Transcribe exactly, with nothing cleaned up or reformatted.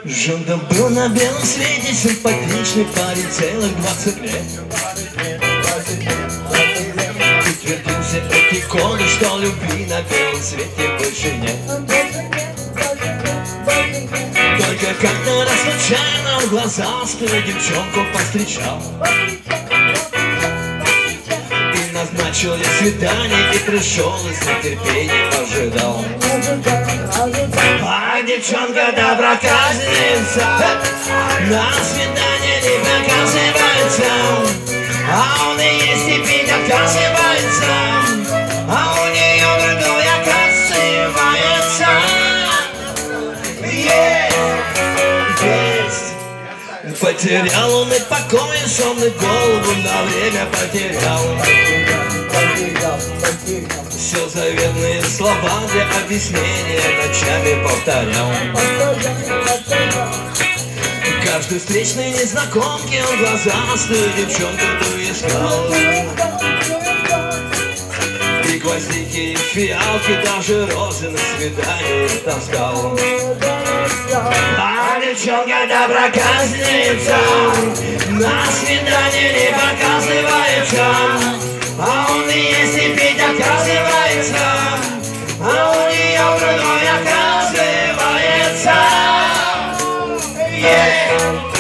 Жил-да был на белом свете симпатичный парень целых двадцать лет. И твердился эти годы, что любви на белом свете больше нет. Только как-то раз случайно в глазастую девчонку повстречал. И назначил я свидание, и пришел, и с нетерпением ожидал. А девчонка доброказница, на свидание не показывается. А он и есть и пить отказывается. А у нее грудой оказывается. Есть, есть. Потерял он и покой, и сон, и голову на время потерял. Все заветные слова для объяснения ночами повторял. Каждый встречный незнакомке он глазастую девчонку-то искал. И гвоздики, и фиалки, даже розы на свидание таскал. А девчонка доброказница, на свидание не показывается. А он и есть и пить отказывается. А у нее грудой оказывается. Yeah.